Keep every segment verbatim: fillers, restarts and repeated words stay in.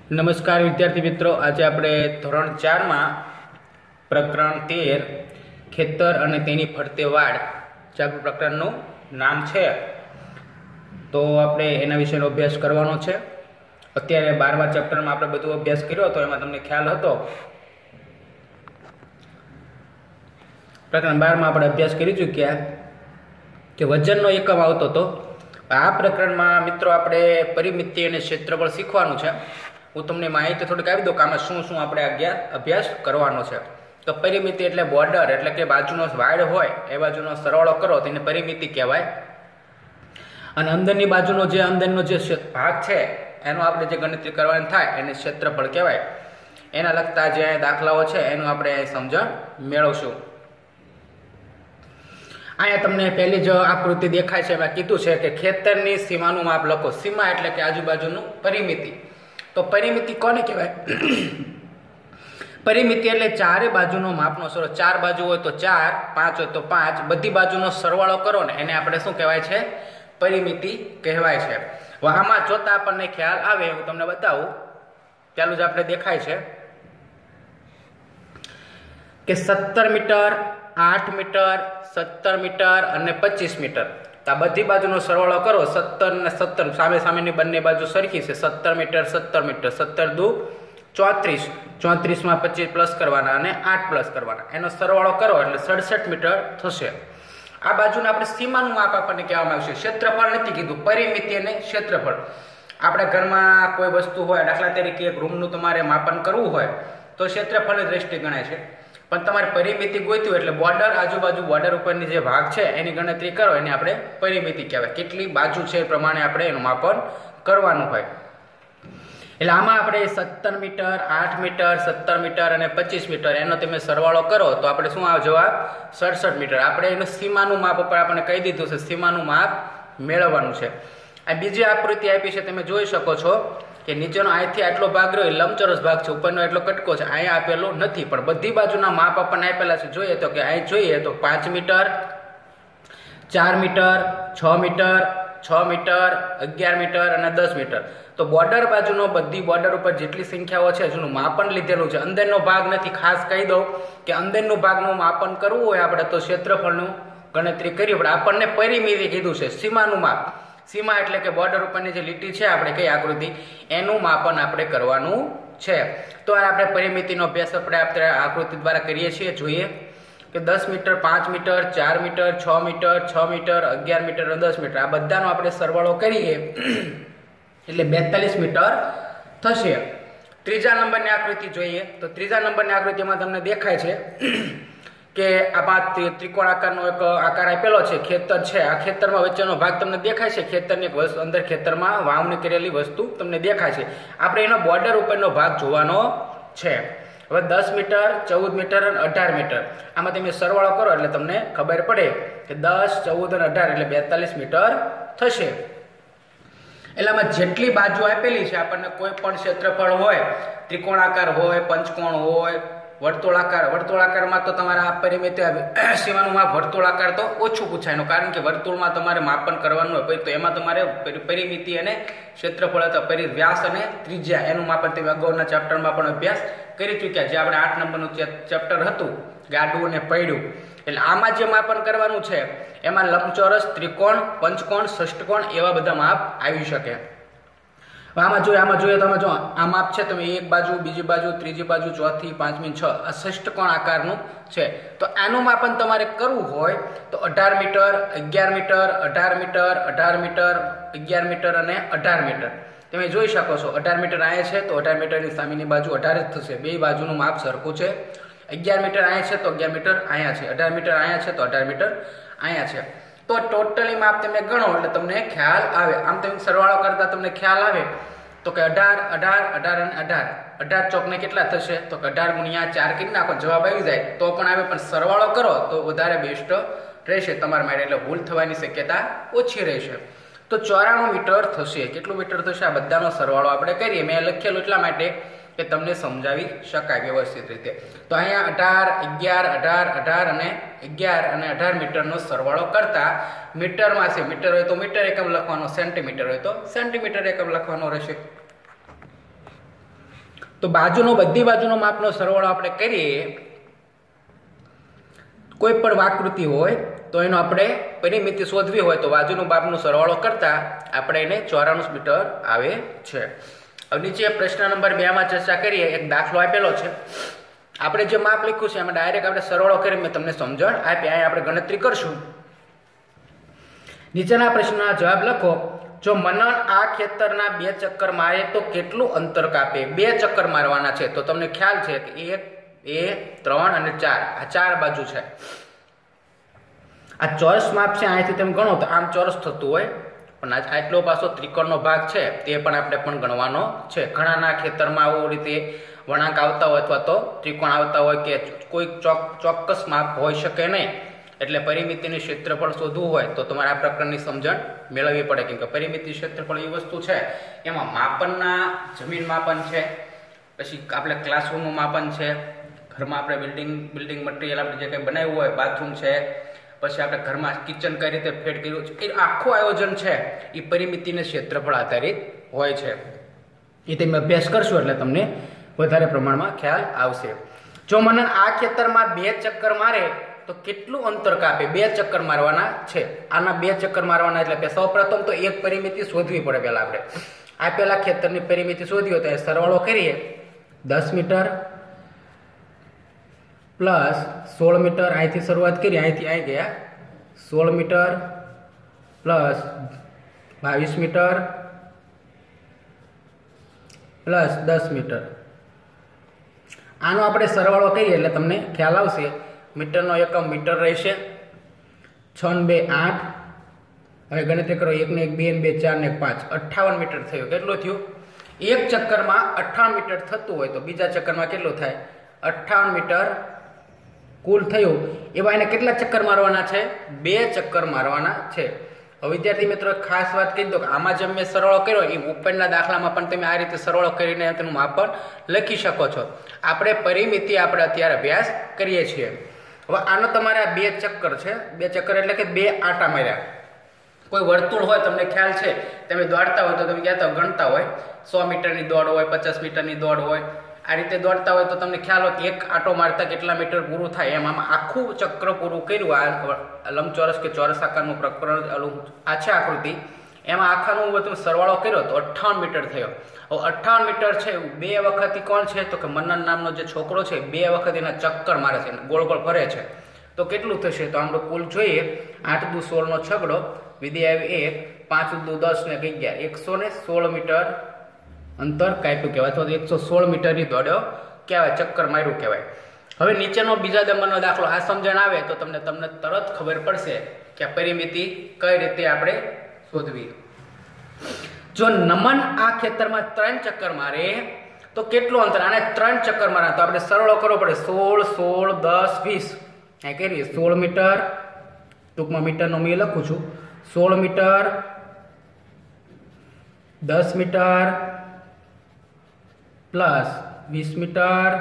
નમસ્કાર વિદ્યાર્થી મિત્રો, આજે આપણે ધોરણ ચારમાં પ્રકરણ તેર ખેતર અને તેની ફરતે વાડ જે આપણું પ્રકરણનું નામ છે, તો આપણે એના વિશેનો અભ્યાસ કરવાનો છે. અત્યારે બારમા ચેપ્ટરમાં આપણે બધો અભ્યાસ કર્યો હતો, એમાં તમને ખ્યાલ હતો. પ્રકરણ બારમાં આપણે અભ્યાસ કરી ચૂક્યા કે વજનનો એકમ આવતો હતો. આ પ્રકરણમાં મિત્રો આપણે પરિમિતિ અને ક્ષેત્રફળ શીખવાનું છે. હું તમને માહિતી થોડીક આપી દઉં કે આમાં શું શું આપણે આજ્ઞા અભ્યાસ કરવાનો છે. તો પરિમિતિ એટલે બોર્ડર, એટલે કે બાજુનો વાડ હોય એ બાજુનો સરવાળો કરો તેને પરિમિતિ કહેવાય. અને અંદરની બાજુનો જે અંદરનો જે ભાગ છે એનો આપણે જે ગણતરી કરવાની થાય એને ક્ષેત્રફળ કહેવાય. એના લગતા જે દાખલાઓ છે એનું આપણે સમજણ મેળવશું. અહીંયા તમને પહેલી જ આકૃતિ દેખાય છે, એમાં કીધું છે કે ખેતરની સીમાનું માપ લખો. સીમા એટલે કે આજુબાજુનું પરિમિતિ. તો પરિમિતિ કોને કહેવાય? પરિમિતિ એટલે ચારે બાજુનો માપનો સરવાળો. ચાર બાજુ હોય તો ચાર, પાંચ હોય તો પાંચ, બધી બાજુનો સરવાળો કરો ને એને આપણે શું કહેવાય છે? પરિમિતિ કહેવાય છે. આમાં જોતા આપણને ખ્યાલ આવે, હું તમને બતાવું. ચાલુ જ આપણે દેખાય છે કે સત્તર મીટર, આઠ મીટર, સત્તર મીટર અને પચીસ મીટર. આ બધી બાજુનો સરવાળો કરો. સત્તર ને સત્તર સામે સામેની બંને બાજુ સરખી છે. સત્તર મીટર, સત્તર મીટર, સત્તર દુ ચોત્રીસ, ચોત્રીસમાં પચીસ પ્લસ કરવાના અને આઠ પ્લસ કરવાના, એનો સરવાળો કરો એટલે સડસઠ મીટર થશે. આ બાજુને આપણે સીમાનું માપ આપણને કહેવામાં આવશે. ક્ષેત્રફળ નથી કીધું, પરિમિતિ અને ક્ષેત્રફળ. આપણે ઘરમાં કોઈ વસ્તુ હોય, દાખલા તરીકે એક રૂમનું તમારે માપન કરવું હોય તો ક્ષેત્રફળ દ્રષ્ટિ ગણાય છે. પણ તમારે પરિમિતિ ગોત્યું એટલે બોર્ડર, આજુબાજુ બોર્ડર ઉપરની જે ભાગ છે એની ગણતરી કરો એને આપણે પરિમિતિ કહેવાય. કેટલી બાજુ છે એ પ્રમાણે આપણે એનું માપન કરવાનું હોય. એટલે આમાં આપણે સત્તર મીટર, આઠ મીટર, સત્તર મીટર અને પચીસ મીટર એનો તમે સરવાળો કરો તો આપણે શું આવે જવાબ? સડસઠ મીટર. આપણે એનું સીમાનું માપ ઉપર આપણે કહી દીધું છે, સીમાનું માપ મેળવવાનું છે. આ બીજી આકૃતિ આપી છે, તમે જોઈ શકો છો કે નીચેનો અહીંથી આટલો ભાગ રહ્યો એ લંબચોરસ ભાગ છે, ઉપરનો એટલો કટકો છે. અહીંયા આપેલો નથી, પણ બધી બાજુના માપ આપણને આપેલા છે. જોઈએ તો કે અહીં જોઈએ તો પાંચ મીટર, ચાર મીટર, છ મીટર, છ મીટર, અગિયાર મીટર અને દસ મીટર. તો બોર્ડર બાજુનો બધી બોર્ડર ઉપર જેટલી સંખ્યાઓ છે જેનું માપન લીધેલું છે. અંદરનો ભાગ નથી. ખાસ કહી દઉં કે અંદરનું ભાગનું માપન કરવું હોય આપણે તો ક્ષેત્રફળનું ગણતરી કરી પડે. આપણને પરિમિતિ કીધું છે, સીમાનું માપ. સીમા એટલે કે બોર્ડર ઉપરની જે લીટી છે આપણે કઈ આકૃતિ, એનું માપન આપણે કરવાનું છે. તો આપણે પરિમિતિનો અભ્યાસ આપણે આપણે આકૃતિ દ્વારા કરીએ છીએ. જોઈએ કે દસ મીટર, પાંચ મીટર, ચાર મીટર, છ મીટર, છ મીટર, અગિયાર મીટર અને દસ મીટર, આ બધાનો આપણે સરવાળો કરીએ એટલે બેતાલીસ મીટર થશે. ત્રીજા નંબરની આકૃતિ જોઈએ તો ત્રીજા નંબરની આકૃતિમાં તમને દેખાય છે કે આમાં ત્રિકોણ આકારનો એક આકાર આપેલો છે. ખેતર છે, આ ખેતરમાં વચ્ચેનો ભાગ તમને દેખાય છે. ખેતરની વસ્તુ અંદર ખેતરમાં વાવણી કરેલી વસ્તુ તમને દેખાય છે. આપણે એનો બોર્ડર ઉપરનો ભાગ જોવાનો છે. હવે દસ મીટર, ચૌદ મીટર અને અઢાર મીટર, આમાં તમે સરવાળો કરો એટલે તમને ખબર પડે કે દસ, ચૌદ અને અઢાર એટલે બેતાલીસ મીટર થશે. એટલે આમાં જેટલી બાજુ આપેલી છે આપણને કોઈ પણ ક્ષેત્રફળ હોય, ત્રિકોણાકાર હોય, પંચકોણ હોય, વર્તુળાકાર, વર્તુળાકારમાં તો તમારે આ પરિમિતિ સીમાનું માપ વર્તુળાકાર તો ઓછું પૂછાયનું, કારણ કે વર્તુળમાં તમારે માપન કરવાનું હોય તો એમાં તમારે પરિમિતિ અને ક્ષેત્રફળ અથવા પરિવ્યાસ અને ત્રિજ્યા એનું માપન તમે અગાઉના ચેપ્ટરમાં પણ અભ્યાસ કરી ચૂક્યા, જે આપણે આઠ નંબરનું ચેપ્ટર હતું ગાડું અને પૈડું. એટલે આમાં જે માપન કરવાનું છે એમાં લંબચોરસ, ત્રિકોણ, પંચકોણ, ષષ્ઠકોણ એવા બધા માપ આવી શકે. આમાં જોઈએ આમાં જોઈએ તમે જો આ માપ છે, તમે એક બાજુ, બીજી બાજુ, ત્રીજી બાજુ, ચોથી, પાંચમી, છ, આ ષષ્ઠકોણ આકારનું છે. તો આનું માપન તમારે કરવું હોય તો અઢાર મીટર, અગિયાર મીટર, અઢાર મીટર, અઢાર મીટર, અગિયાર મીટર અને અઢાર મીટર તમે જોઈ શકો છો. અઢાર મીટર અહીંયા છે તો અઢાર મીટરની સામેની બાજુ અઢાર જ થશે. બે બાજુનું માપ સરખું છે. અગિયાર મીટર અહીંયા છે તો અગિયાર મીટર અહીંયા છે. અઢાર મીટર અહીંયા છે તો અઢાર મીટર અહીંયા છે. તો ટોટલી માપ તમે ગણો એટલે તમને ખ્યાલ આવે. આમ તમે સરવાળો કરતા તમને ખ્યાલ આવે તો કે અઢાર, અઢાર, અઢાર અને અઢાર, અઢાર ચોકને કેટલા થશે તો કે અઢાર ગુણ્યા ચાર કરી નાખો, જવાબ આવી જાય તો પણ આવે. પણ સરવાળો કરો તો વધારે બેસ્ટ રહેશે તમારા માટે, એટલે ભૂલ થવાની શક્યતા ઓછી રહેશે. તો ચોરાણું મીટર થશે. કેટલું મીટર થશે? આ બધાનો સરવાળો આપણે કરીએ. મેં લખેલું એટલા માટે કે તમને સમજાવી શકાય વ્યવસ્થિત રીતે. તો અહીંયા અઢાર, અગિયાર, અઢાર, અઢાર અને અગિયાર અને અઢાર મીટરનો સરવાળો કરતા મીટરમાં છે. મીટર હોય તો મીટર એકમ લખવાનો, સેન્ટીમીટર હોય તો સેન્ટીમીટર એકમ લખવાનો રહેશે. તો બાજુનો બધી બાજુનો માપનો સરવાળો આપણે કરીએ, કોઈ પણ વાકૃતિ હોય તો એનો આપણે પરિમિતિ શોધવી હોય તો બાજુનું માપનો સરવાળો કરતા આપણે એને ચોરાણું મીટર આવે છે. હવે નીચે પ્રશ્ન નંબર બે માં ચર્ચા કરીએ. એક દાખલો આપેલો છે, આપણે જે માપ લખ્યું છે એમાં ડાયરેક્ટ આપણે સરવાળો કરી મેં તમને સમજણ આપી. અહીં આપણે ગણતરી કરશું. નીચેના પ્રશ્નના જવાબ લખો. જો મનન આ ખેતરના બે ચક્કર મારે તો કેટલું અંતર કાપે? બે ચક્કર મારવાના છે તો તમને ખ્યાલ છે કે એક, બે, ત્રણ અને ચાર, આ ચાર બાજુ છે. આ ચોરસ માપ છે, અહીંથી તમે ગણો તો આમ ચોરસ થતું હોય, પણ આટલો પાછો ત્રિકોણનો ભાગ છે તે પણ આપણે પણ ગણવાનો છે. ઘણાના ખેતરમાં આવું રીતે વળાંક આવતા હોય અથવા તો ત્રિકોણ આવતા હોય કે કોઈ ચોક ચોક્કસ માપ હોઈ શકે નહીં, એટલે પરિમિતિનું ક્ષેત્રફળ શોધવું હોય તો તમારે આ પ્રકારની સમજણ મેળવવી પડે. કેમ કે પરિમિતિ ક્ષેત્રફળ એ વસ્તુ છે એમાં માપનના જમીન માપન છે, પછી આપણે ક્લાસરૂમનું માપન છે, ઘરમાં આપણે બિલ્ડિંગ બિલ્ડિંગ મટીરિયલ આપણે જે કંઈ બનાવ્યું હોય, બાથરૂમ છે, પછી આપણે ઘરમાં કિચન કઈ રીતે ફિટ કર્યું છે, એ આખું આયોજન છે એ પરિમિતિને ક્ષેત્રફળ આધારિત હોય છે. એ તમે અભ્યાસ કરશો એટલે તમને વધારે પ્રમાણમાં ખ્યાલ આવશે. જો મને આ ખેતરમાં બે ચક્કર મારે તો કેટલું અંતર કાપે? બે ચક્કર મારવાના છે. આના બે ચક્કર મારવાના એટલે સૌ પ્રથમ તો એક પરિમિતિ શોધવી પડે. પહેલા આપણે આ પેલા ખેતરની પરિમિતિ શોધી હોય તો એ સરવાળો કરીએ. દસ મીટર પ્લસ સોળ મીટર, અહીંથી શરૂઆત કરી, અહીંથી આવી ગયા સોળ મીટર પ્લસ બાવીસ મીટર પ્લસ દસ મીટર. આનો આપણે સરવાળો કરીએ એટલે તમને ખ્યાલ આવશે. મીટરનો એકમ મીટર રહેશે. છ ને બે આઠ. હવે ગણતરી કરો. એક ને એક, બે ને બે, ચાર ને એક પાંચ, અઠ્ઠાવન મીટર થયું. કેટલું થયું? એક ચક્કરમાં અઠ્ઠાવન મીટર થતું હોય તો બીજા ચક્કરમાં કેટલું થાય? અઠ્ઠાવન મીટર કુલ થયું. એવા એને કેટલા ચક્કર મારવાના છે? બે ચક્કર મારવાના છે. હવે વિદ્યાર્થી મિત્રો ખાસ વાત કહી દો કે આમાં જેમ મેં સરવાળો કર્યો એ ઉપરના દાખલામાં પણ તમે આ રીતે સરવાળો કરીને તેનું માપન લખી શકો છો. આપણે પરિમિતિ આપણે અત્યારે અભ્યાસ કરીએ છીએ. હવે આનો તમારે આ બે ચક્કર છે. બે ચક્કર એટલે કે બે આટા માર્યા. કોઈ વર્તુળ હોય, તમને ખ્યાલ છે, તમે દોડતા હોય તો તમે કહેતા ગણતા હોય સો મીટરની દોડ હોય, પચાસ મીટરની દોડ હોય, આ રીતે દોડતા હોય તો તમને ખ્યાલ હોય કે એક આટો મારતા કેટલા મીટર પૂરું થાય. એમ આમાં આખું ચક્ર પૂરું કર્યું. આ લંબચોરસ કે ચોરસ આકારનું પ્રકરણ આ છે આકૃતિ, એમાં આખાનું બધું સરવાળો કર્યો તો અઠ્ઠાવન મીટર થયો. હવે અઠ્ઠાવન મીટર છે. બે વખત કોણ છે તો કે મન્નન નામનો જે છોકરો છે બે વખત એના ચક્કર મારે છે, ગોળ ગોળ ફરે છે. તો કેટલું થશે? તો આપણે કુલ જોઈએ. આઠ દુ સોળ નો છગડો, વિધિ આવી એક, પાંચ દુ દસ ને અગિયાર, એકસો ને સોળ મીટર અંતર કાપ્યું કહેવાય, અથવા એકસો સોળ મીટરની દોડ્યો કહેવાય, ચક્કર માર્યું કહેવાય. હવે નીચેનો બીજા નંબરનો દાખલો આ સમજણ આવે તો તમને તમને તરત ખબર પડશે કે આ પરિમિતિ કઈ રીતે આપણે શોધવી. જો નમન આ ખેતરમાં ત્રણ ચક્કર મારે તો કેટલું અંતર? આને ત્રણ ચક્કર મારે તો આપણે સરળો કરવો પડે. સોળ, સોળ, દસ, વીસ. અહીં કરીએ. સોળ મીટર, ટૂંકમાં મીટરનો મેં લખું છું. સોળ મીટર, દસ મીટર પ્લસ વીસ મીટર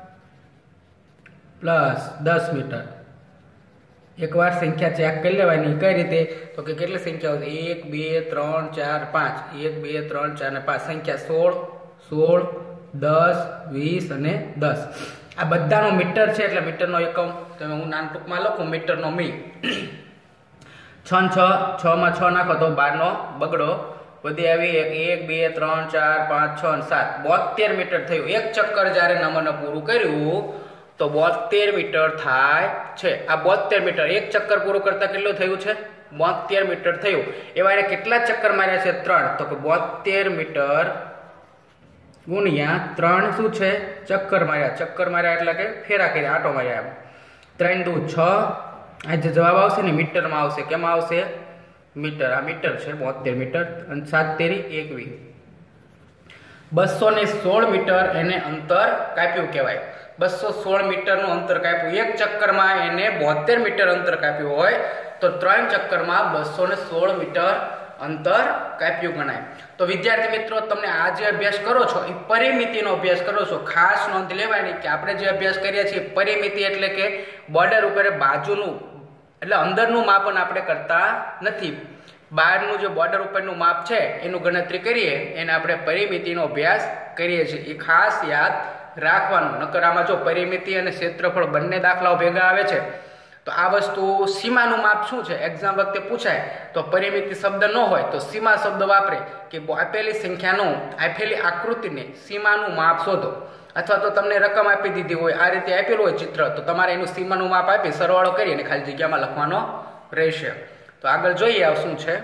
પ્લસ દસ મીટર. એકવાર સંખ્યા ચેક કરી લેવાની. કઈ રીતે? તો કે કેટલી સંખ્યાઓ છે? એક, બે, ત્રણ, ચાર, પાંચ. એક, બે, ત્રણ, ચાર ને પાંચ. સંખ્યા સોળ, સોળ, દસ, વીસ અને દસ. આ બધાનો મીટર છે એટલે મીટરનો એકમ તમે હું નાન ટૂંકમાં લખું મીટરનો મી. છ છ છ માં છ નાખો તો બાર નો બગડો. બધી આવી એક, એક, બે, ત્રણ, ચાર, પાંચ, છ અને સાત. બોતેર મીટર થયું. એક ચક્કર જ્યારે નમને પૂરું કર્યું તો બોતેર મીટર થાય છે. આ બોતેર મીટર એક ચક્કર પૂરું કરતા કેટલું થયું છે? બોતેર મીટર થયું. એવા એને કેટલા ચક્કર માર્યા છે? ત્રણ. તો કે બોતેર મીટર ગુણ્યા ત્રણ શું છે? ચક્કર માર્યા. ચક્કર માર્યા એટલે કે ફેરા કર્યા, આટો માર્યા. એમ ત્રણ દુ છ. આ જે જવાબ આવશે ને મીટરમાં આવશે. કેમાં આવશે? મીટર. આ મીટર છે, બોતેર મીટર. અને સાત તેરી એકવીસ. બસો ને સોળ મીટર એને અંતર કાપ્યું કહેવાય. બસો સોળ મીટરનું અંતર કાપ્યું. એક ચક્કરમાં એને બોતેર મીટર અંતર કાપ્યું હોય તો ત્રણ ચક્કરમાં બસો ને સોળ મીટર અંતર કાપ્યું ગણાય. તો વિદ્યાર્થી મિત્રો તમને આ જે અભ્યાસ કરો છો એ પરિમિતિનો અભ્યાસ કરો છો. ખાસ નોંધ લેવાની કે આપણે જે અભ્યાસ કરીએ છીએ પરિમિતિ એટલે કે બોર્ડર ઉપર બાજુનું એટલે અંદરનું માપન આપણે કરતા નથી. બહારનું જે બોર્ડર ઉપરનું માપ છે એનું ગણતરી કરીએ એને આપણે પરિમિતિનો અભ્યાસ કરીએ છીએ. એ ખાસ યાદ રાખવાનું. નકર આમાં જો પરિમિતિ અને ક્ષેત્રફળ બંને દાખલાઓ ભેગા આવે છે તો આ વસ્તુ સીમાનું માપ શું છે એક્ઝામ વખતે પૂછાય તો પરિમિતિ શબ્દ ન હોય તો સીમા શબ્દ વાપરે કે આપેલી સંખ્યાનું આપેલી આકૃતિને સીમાનું માપ શોધો. અથવા તો તમને રકમ આપી દીધી હોય આ રીતે આપેલું હોય ચિત્ર તો તમારે એનું સીમાનું માપ આપી સરવાળો કરી અને ખાલી જગ્યામાં લખવાનો રહેશે. તો આગળ જોઈએ આ શું છે.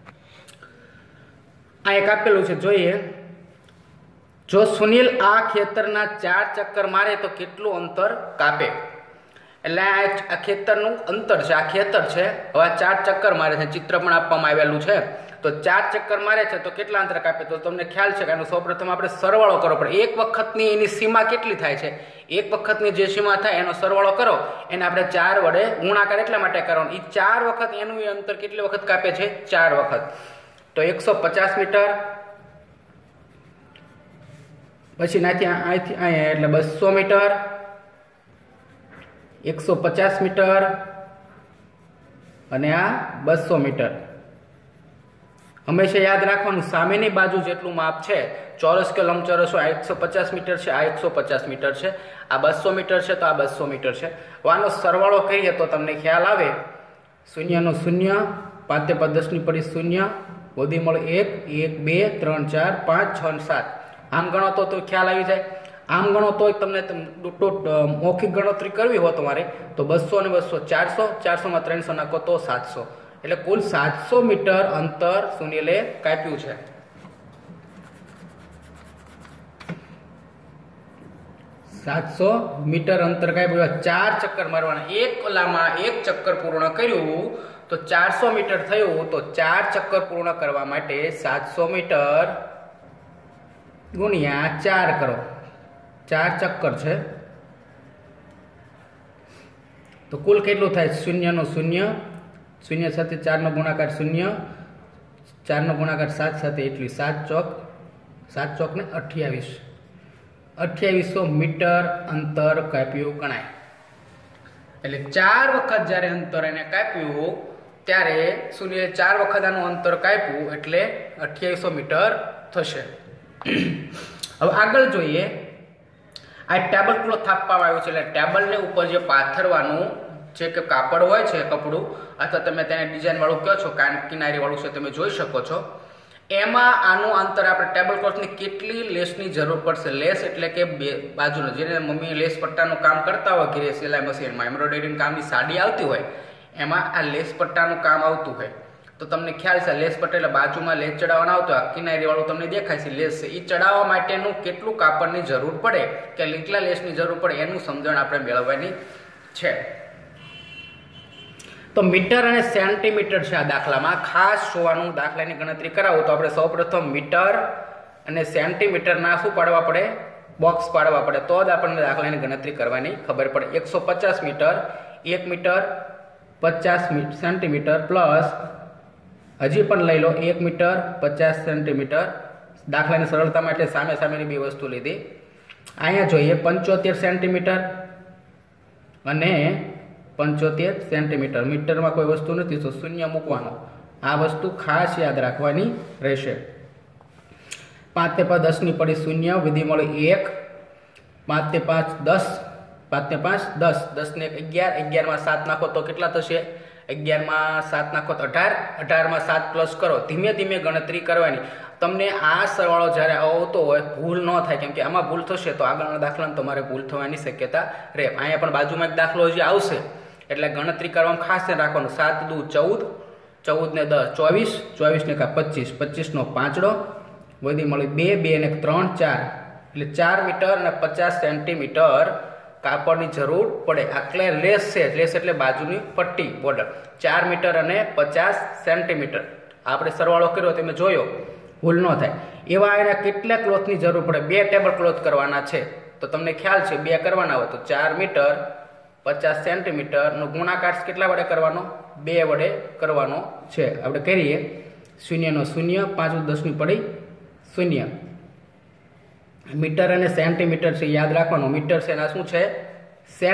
આ એક આપેલું છે જોઈએ. જો સુનિલ આ ખેતરના ચાર ચક્કર મારે તો કેટલું અંતર કાપે. એટલે આ ખેતરનું અંતર છે. આ ખેતર છે. હવે ચાર ચક્કર મારે છે. ચિત્ર પણ આપવામાં આવેલું છે. તો ચાર ચક્કર મારે છે તો કેટલા અંતર કાપે તો તમને ખ્યાલ છે કે એનો સૌપ્રથમ આપણે સરવાળો કરવો પડે. એક વખતની એની સીમા કેટલી થાય છે એક વખતની જે સીમા થાય એનો સરવાળો કરો એને આપણે ચાર વડે ગુણાકાર એટલા માટે કરવાનો. એ ચાર વખત એનું એ અંતર કેટલી વખત કાપે છે ચાર વખત. તો એકસો પચાસ મીટર પછી નાથી અહીંથી અહીંયા એટલે બસો મીટર એકસો પચાસ મીટર અને આ બસો મીટર. હંમેશા યાદ રાખવાનું સામેની બાજુ જેટલું માપ છે ચોરસ કે લંબચોરસ આ એકસો પચાસ મીટર છે આ એકસો પચાસ મીટર છે આ બસો મીટર છે તો આ બસો મીટર છે. આનો સરવાળો કરીએ તો તમને ખ્યાલ આવે. શૂન્યનો શૂન્ય પાંચે પાંચ દસની પડી શૂન્ય વધી મળે એક એક બે ત્રણ ચાર પાંચ છ ને સાત. આમ ગણો તો તો ખ્યાલ આવી જાય. આમ ગણો તો તમને મૌખિક ગણતરી કરવી હોય તમારે તો બસો ને બસો ચારસો ચારસોમાં ત્રણસો નાખો તો સાતસો. એટલે કુલ સાતસો મીટર અંતર સુનિલે કાપ્યું છે. સાતસો મીટર અંતર કાપ્યું. ચાર ચક્કર મારવાના. એક કલામાં એક ચક્કર પૂર્ણ કર્યું તો ચારસો મીટર થયું. તો ચાર ચક્કર પૂર્ણ કરવા માટે સાતસો મીટર ગુણ્યા ચાર કરો. ચાર ચક્કર છે તો કુલ કેટલું થાય શૂન્ય નો શૂન્ય શૂન્ય સાથે ચાર નો ગુણાકાર શૂન્ય ચાર નો ગુણાકાર સાત સાથે એટલી સાત ચોક સાત ચોક ને અઠ્યાવીસ અઠ્યાવીસો મીટર અંતર કાપ્યું ગણાય. એટલે ચાર વખત જ્યારે અંતર એને કાપ્યું ત્યારે શૂન્ય ચાર વખત આનું અંતર કાપ્યું એટલે અઠ્યાવીસો મીટર થશે. હવે આગળ જોઈએ. આ ટેબલ ક્લોથ આપવામાં આવ્યું છે એટલે ટેબલને ઉપર જે પાથરવાનું જે કે કાપડ હોય છે કપડું અથવા તમે તેને ડિઝાઇન વાળું કહો છો કાન કિનારી વાળું છે તમે જોઈ શકો છો. એમાં આનું અંતર આપણે ટેબલ ક્લોથની કેટલી લેસની જરૂર પડશે. લેસ એટલે કે બે બાજુનો જેને મમ્મી લેસ પટ્ટાનું કામ કરતા હોય ઘરે સિલાઈ મશીનમાં એમ્બ્રોઇડરીંગ કામની સાડી આવતી હોય એમાં આ લેસ પટ્ટાનું કામ આવતું હોય તો તમને ખ્યાલ છે લેસ પટ્ટા એટલે બાજુમાં લેસ ચડાવવાનો આવતો હોય કિનારી વાળું તમને દેખાય છે લેસ છે એ ચડાવવા માટેનું કેટલું કાપડની જરૂર પડે કે કેટલા લેસની જરૂર પડે એનું સમજણ આપણે મેળવવાની છે. તો મીટર અને સેન્ટીમીટર છે આ દાખલામાં ખાસ જોવાનું. દાખલાની ગણતરી કરાવું તો આપણે સૌપ્રથમ મીટર અને સેન્ટીમીટરના શું પાડવા પડે બોક્સ પાડવા પડે તો જ આપણને દાખલાની ગણતરી કરવાની ખબર પડે. એકસો પચાસ મીટર એક મીટર પચાસ સેન્ટીમીટર પ્લસ હજી પણ લઈ લો એક મીટર પચાસ સેન્ટીમીટર. દાખલાની સરળતા માટે સામે સામેની બે વસ્તુ લીધી. અહીંયા જોઈએ પંચોતેર સેન્ટીમીટર અને પંચોતેર સેન્ટીમીટર. મીટરમાં કોઈ વસ્તુ નથી તો શૂન્ય મૂકવાનો. આ વસ્તુ ખાસ યાદ રાખવાની રહેશે. પાંચ તે પાંચ દસની પડી શૂન્ય વિધિ મળી એક પાંચ તે પાંચ દસ પાંચ ને પાંચ દસ દસ ને અગિયાર અગિયારમાં સાત નાખો તો કેટલા થશે અગિયારમાં સાત નાખો તો અઢાર અઢારમાં સાત પ્લસ કરો. ધીમે ધીમે ગણતરી કરવાની. તમને આ સરવાળો જ્યારે આવતો હોય ભૂલ ન થાય કેમ કે આમાં ભૂલ થશે તો આગળના દાખલામાં તમારે ભૂલ થવાની શક્યતા રહે. અહીંયા પણ બાજુમાં એક દાખલો હજી આવશે એટલે ગણતરી કરવામાં ખાસ ધ્યાન રાખવાનું. સાત દુ ચૌદ ચૌદ ને દસ ચોવીસ ચોવીસ ને કા પચીસ પચીસનો પાંચડો વધી મળી બે બે ને ત્રણ ચાર એટલે ચાર મીટર અને પચાસ સેન્ટીમીટર કાપડની જરૂર પડે. આટલે લેસ છે. લેસ એટલે બાજુની પટ્ટી બોર્ડર. ચાર મીટર અને પચાસ સેન્ટીમીટર આપણે સરવાળો કર્યો તમે જોયો ભૂલ ન થાય. એવા એના કેટલા ક્લોથની જરૂર પડે બે ટેબલ ક્લોથ કરવાના છે તો તમને ખ્યાલ છે બે કરવાના હોય તો ચાર મીટર પચાસ સેન્ટીમીટરનો ગુણાકાર કેટલા વડે કરવાનો બે વડે કરવાનો છે. આપણે કરીએ શૂન્યનો શૂન્ય પાંચ દસની પડી શૂન્ય. મીટર અને સેન્ટીમીટર છે યાદ રાખવાનું. મીટર છે એના શું છે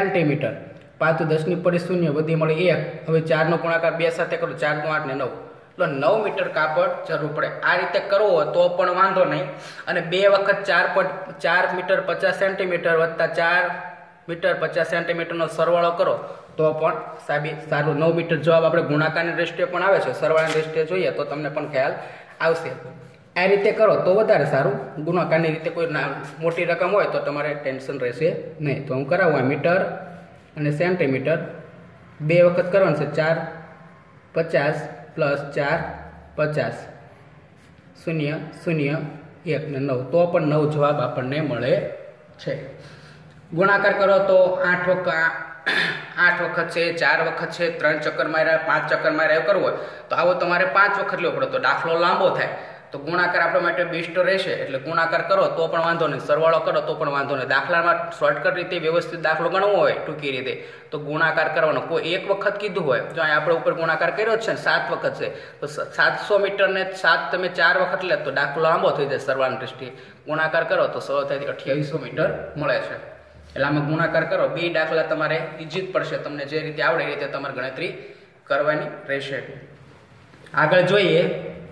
સેન્ટીમીટર. પાંચ દસની પડી શૂન્ય વધી મળી એક. હવે ચારનો ગુણાકાર બે સાથે કરો ચાર નો આઠ ને નવ એટલે નવ મીટર કાપડ જરૂર પડે. આ રીતે કરવો હોય તો પણ વાંધો નહીં. અને બે વખત ચાર પોઈન્ટ ચાર મીટર પચાસ સેન્ટીમીટર વત્તા ચાર મીટર પચાસ સેન્ટીમીટરનો સરવાળો કરો તો પણ સાબિત સારું નવ મીટર જવાબ આપણે ગુણાકારની દ્રષ્ટિએ પણ આવે છે. સરવાળાની દ્રષ્ટિએ જોઈએ તો તમને પણ ખ્યાલ આવશે. આ રીતે કરો તો વધારે સારું. ગુણાકારની રીતે કોઈ મોટી રકમ હોય તો તમારે ટેન્શન રહેશે નહીં. તો હું કરાવું મીટર અને સેન્ટીમીટર બે વખત કરવાનું છે. ચાર પચાસ પ્લસ ચાર પચાસ શૂન્ય શૂન્ય એક ને નવ તો પણ નવ જવાબ આપણને મળે છે. ગુણાકાર કરો તો આઠ વખત આઠ વખત છે, ચાર વખત છે, ત્રણ ચક્કર માર્યા, પાંચ ચક્કર માર્યા એવું કરવું હોય તો આવો તમારે પાંચ વખત લેવો પડે તો દાખલો લાંબો થાય. તો ગુણાકાર આપણા માટે બેસ્ટ રહેશે. એટલે ગુણાકાર કરો તો પણ વાંધો નહીં, સરવાળો કરો તો પણ વાંધો નહીં. દાખલામાં શોર્ટકટ રીતે વ્યવસ્થિત દાખલો ગણવો હોય ટૂંકી રીતે તો ગુણાકાર કરવાનો. કોઈ એક વખત કીધું હોય, જો અહીં આપણે ઉપર ગુણાકાર કર્યો જ છે ને સાત વખત છે તો સાતસો મીટરને સાત તમે ચાર વખત લે તો દાખલો લાંબો થઈ જાય. સરવાળાની દ્રષ્ટિએ ગુણાકાર કરો તો સરળતાથી અઠ્યાવીસો મીટર મળે છે. એટલે આમાં ગુણાકાર કરો બે દાખલા તમારે ઈજી જ પડશે. તમને જે રીતે આવડે એ રીતે તમારે ગણતરી કરવાની રહેશે. આગળ જોઈએ.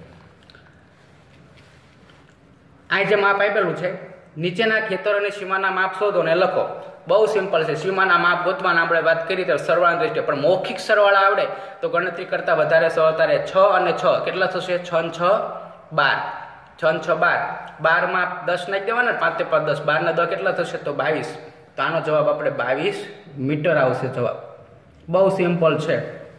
આ જે માપ આપેલું છે નીચેના ખેતરોની સીમાના માપ શોધો ને લખો. બહુ સિમ્પલ છે. સીમાના માપ ગોતવાના આપણે વાત કરી તો સરવાળાની દ્રષ્ટિએ પણ મૌખિક સરવાળા આવડે તો ગણતરી કરતા વધારે સરળતા રહે. છ અને છ કેટલા થશે? છ ને છ બાર. છ ને છ બાર. બારમાં દસ નાખી દેવાના, પાંચે પાંચ દસ, બાર ના દસ કેટલા થશે? તો બાવીસ. તો આનો જવાબ આપણે બાવીસ મીટર આવશે જવાબ. બહુ સિમ્પલ છે.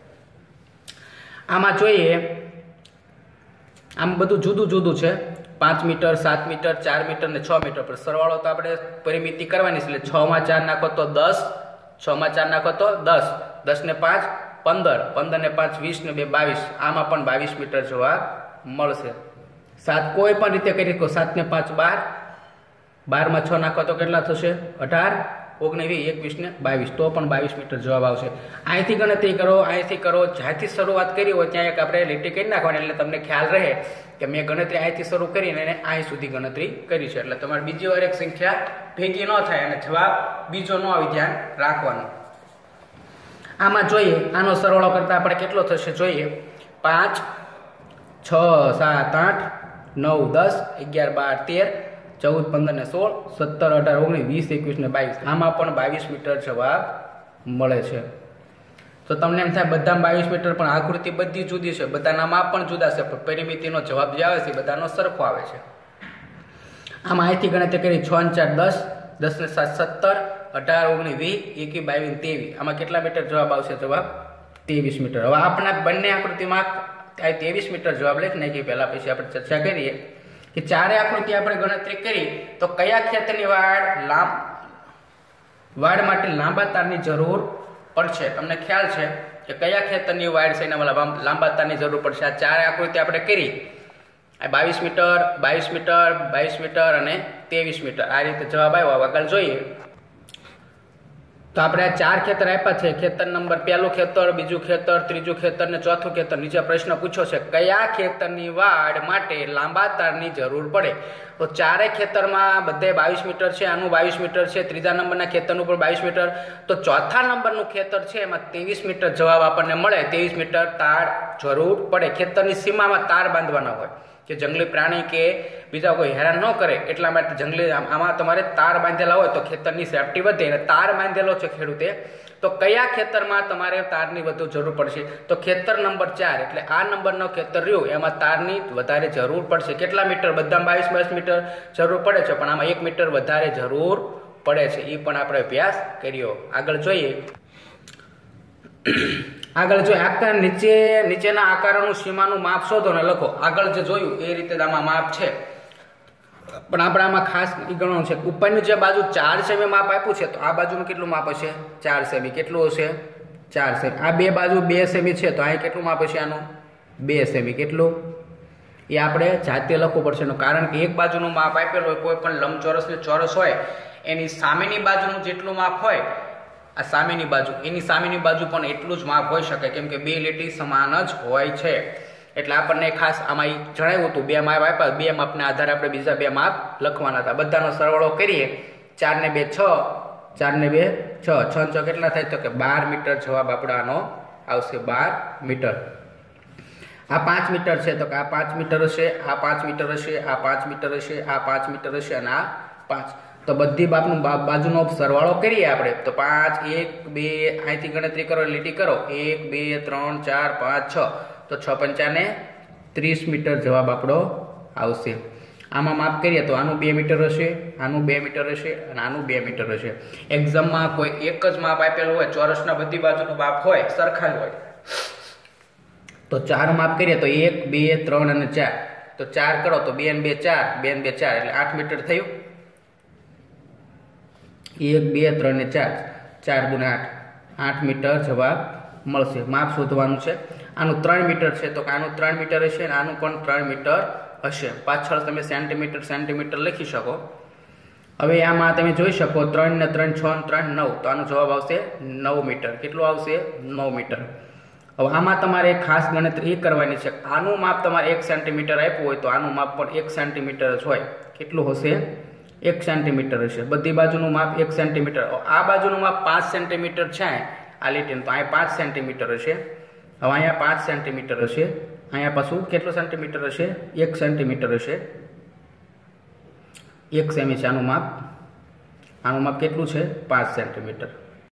આમાં જોઈએ આમ બધું જુદું જુદું છે. પાંચ મીટર, સાત મીટર, ચાર મીટર ને છ મીટર પર સરવાળો તો આપણે પરિમિતિ કરવાની છે. એટલે છ માં ચાર નાખો તો દસ, છ માં ચાર નાખો તો દસ, દસ ને પાંચ પંદર, પંદર ને પાંચ વીસ ને બે બાવીસ. આમાં પણ બાવીસ મીટર જવાબ મળશે. સાત કોઈ પણ રીતે કરી શકો. સાત ને પાંચ બાર, બાર માં છ નાખો તો કેટલા થશે? અઢાર, ઓગણીસ, એકવીસ ને બાવીસ તો પણ બાવીસ મીટર જવાબ આવશે. અહીંથી ગણતરી કરો, અહીંથી કરો. જ્યાંથી શરૂઆત કરી હોય ત્યાં એક આપણે લીટી કરી નાખવાની એટલે તમને ખ્યાલ રહે કે મેં ગણતરી અહીંથી શરૂ કરીને અહીં સુધી ગણતરી કરી છે. એટલે તમારે બીજી વાર એક સંખ્યા ભેગી ન થાય અને જવાબ બીજો ન આવી ધ્યાન રાખવાનું. આમાં જોઈએ આનો સરવાળો કરતા આપણે કેટલો થશે જોઈએ. પાંચ, છ, સાત, આઠ, નવ, દસ, અગિયાર, બાર, તેર, ચૌદ, પંદર ને સોળ, સત્તર, અઢાર, ઓગણીસ, વીસ, એકવીસ ને બાવીસ. આમાં પણ બાવીસ મીટર જવાબ મળે છે. તો તમને એમ થાય બધામાં બાવીસ મીટર પણ આકૃતિ બધી જુદી છે, બધાના માપ પણ જુદા છે, પણ પરિમિતિનો જવાબ જે આવે છે બધાનો સરખો આવે છે. આમાં અહીંથી ગણતરી કરી છ ને ચાર દસ, દસ ને સાત સત્તર, અઢાર, ઓગણીસ, વીસ, એકવીસ, બાવીસ, ત્રેવીસ. આમાં કેટલા મીટર જવાબ આવશે? જવાબ ત્રેવીસ મીટર. હવે આપણા બંને આકૃતિમાં ત્રેવીસ મીટર જવાબ લખી નાખીએ. પહેલા પછી આપણે ચર્ચા કરીએ કે ચારે આકૃતિ આપણે ગણતરી કરી તો કયા ખેતરની વાડ લાંબ વાડ માટે લાંબા તારની જરૂર પડશે. તમને ખ્યાલ છે કે કયા ખેતરની વાડ છે એના લાંબા તારની જરૂર પડશે. આ ચારે આકૃતિ આપણે કરી. આ બાવીસ મીટર, બાવીસ મીટર, બાવીસ મીટર અને ત્રેવીસ મીટર આ રીતે જવાબ આવ્યો. આગળ જોઈએ તો આપણે આ ચાર ખેતર આપ્યા છે. ખેતર નંબર પહેલું ખેતર, બીજું ખેતર, ત્રીજું ખેતર ને ચોથું ખેતર. નીચે પ્રશ્ન પૂછ્યો છે કયા ખેતરની વાડ માટે લાંબા તારની જરૂર પડે. તો ચારે ખેતરમાં બધે બાવીસ મીટર છે. આનું બાવીસ મીટર છે. ત્રીજા નંબરના ખેતરનું પણ બાવીસ મીટર. તો ચોથા નંબરનું ખેતર છે એમાં ત્રેવીસ મીટર જવાબ આપણને મળે. ત્રેવીસ મીટર તાર જરૂર પડે. ખેતરની સીમામાં તાર બાંધવાના હોય કે જંગલી પ્રાણી કે બીજા કોઈ હેરાન ન કરે એટલા માટે જંગલી આમાં તમારે તાર બાંધેલા હોય તો ખેતરની સેફટી વધે. અને તાર બાંધેલો છે ખેડૂતે તો કયા ખેતરમાં તમારે તારની વધુ જરૂર પડશે? તો ખેતર નંબર ચાર એટલે આ નંબરનો ખેતર રહ્યું એમાં તારની વધારે જરૂર પડશે. કેટલા મીટર? બધામાં બાવીસ બાવીસ મીટર જરૂર પડે છે પણ આમાં એક મીટર વધારે જરૂર પડે છે. એ પણ આપણે અભ્યાસ કર્યો. આગળ જોઈએ આગળ જોઈએ આકાર નીચે નીચેના આકારોનું સીમાનું માપ શોધો ને લખો. આગળ જે જોયું એ રીતે આમાં માપ છે પણ આપણે આમાં ખાસ એ ગણવાનું છે. ઉપરની જે બાજુ ચાર સેમી માપ આપ્યું છે તો આ બાજુનું કેટલું માપ હશે? ચાર સેમી. કેટલું હશે? ચાર સેમી. આ બે બાજુ બે સેમી છે તો અહીં કેટલું માપ હશે આનું? બે સેમી. કેટલું? એ આપણે જાતે લખવું પડશે એનું કારણ કે એક બાજુનું માપ આપેલું હોય કોઈ પણ લંબચોરસ ને ચોરસ હોય એની સામેની બાજુનું જેટલું માપ હોય આ સામેની બાજુ એની સામેની બાજુ પણ એટલું જ માપ હોઈ શકે કેમ કે બે લીટી સમાન જ હોય છે. એટલે આપણને ખાસ આમાં જણાવ્યું હતું બે માપ આપ્યા. બે માપના આધારે આપણે બીજા બે માપ લખવાના હતા. બધાનો સરવાળો કરીએ. ચાર ને બે છ, ચાર ને બે છ, છ છ કેટલા થાય? તો કે બાર મીટર જવાબ આપણે આનો આવશે. બાર મીટર. આ પાંચ મીટર છે તો કે આ પાંચ મીટર હશે, આ પાંચ મીટર હશે, આ પાંચ મીટર હશે, આ પાંચ મીટર હશે અને આ પાંચ. તો બધી બાજુનો બાજુનો સરવાળો કરીએ આપણે તો પાંચ, એક, બે, અહીંથી ગણતરી કરો, લીટી કરો, એક, બે, ત્રણ, ચાર, પાંચ, છ. તો છ પંચાને ત્રીસ મીટર જવાબ આપણો આવશે. આમાં માપ કરીએ તો આનું બે મીટર હશે, આનું બે મીટર હશે અને આનું બે મીટર હશે. એક્ઝામમાં કોઈ એક જ માપ આપેલું હોય, ચોરસના બધી બાજુનું માપ હોય, સરખા જ હોય, તો ચાર માપ કરીએ તો એક, બે, ત્રણ અને ચાર. તો ચાર કરો તો બે ને બે ચાર, બે ને બે ચાર એટલે આઠ મીટર થયું. એક, બે, ત્રણ ને ચાર, ચાર દુને આઠ, આઠ મીટર જવાબ મળશે. માપ શોધવાનું છે. આનું ત્રણ મીટર છે તો આનું ત્રણ મીટર હશે અને આનું પણ ત્રણ મીટર હશે. પાછળ તમે સેન્ટીમીટર સેન્ટીમીટર લખી શકો. હવે આમાં તમે જોઈ શકો ત્રણ ને ત્રણ, છ ને ત્રણ, નવ. તો આનો જવાબ આવશે નવ મીટર. કેટલું આવશે? નવ મીટર. હવે આમાં તમારે ખાસ ગણતરી એ કરવાની છે, આનું માપ તમારે એક સેન્ટીમીટર આપ્યું હોય તો આનું માપ પણ એક સેન્ટીમીટર જ હોય. કેટલું હશે? એક સેન્ટીમીટર હશે. બધી બાજુનું માપ એક સેન્ટીમીટર. આ બાજુનું માપ પાંચ સેન્ટીમીટર છે આ લીટીનું, તો અહીંયા પાંચ સેન્ટીમીટર હશે. હવે અહીંયા પાંચ સેન્ટીમીટર હશે, અહીંયા પાછું કેટલું સેન્ટીમીટર હશે? એક સેન્ટીમીટર હશે. એક સેમી છે આનું માપ. આનું માપ કેટલું છે? પાંચ સેન્ટીમીટર.